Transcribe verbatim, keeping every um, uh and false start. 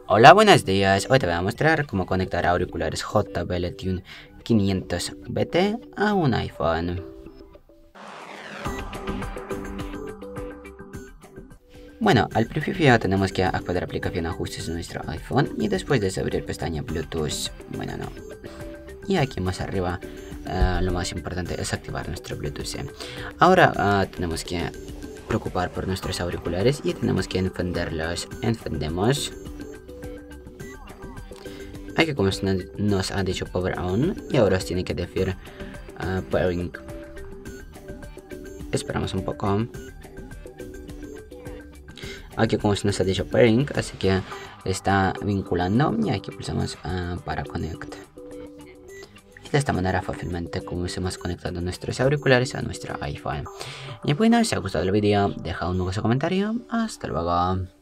Hola, buenos días. Hoy te voy a mostrar cómo conectar auriculares J B L Tune quinientos B T a un iPhone. Bueno, al principio tenemos que activar la aplicación ajustes de nuestro iPhone y después de eso abrir pestaña Bluetooth. Bueno, no. Y aquí más arriba uh, lo más importante es activar nuestro Bluetooth. Ahora uh, tenemos que preocupar por nuestros auriculares y tenemos que encenderlos. Encendemos. Aquí como nos ha dicho Power On y ahora os tiene que decir uh, Pairing. Esperamos un poco. Aquí como nos ha dicho Pairing, así que está vinculando y aquí pulsamos uh, para Connect. Y de esta manera fácilmente como hemos conectado nuestros auriculares a nuestro iPhone. Y bueno, si os ha gustado el vídeo, deja un nuevo comentario. Hasta luego.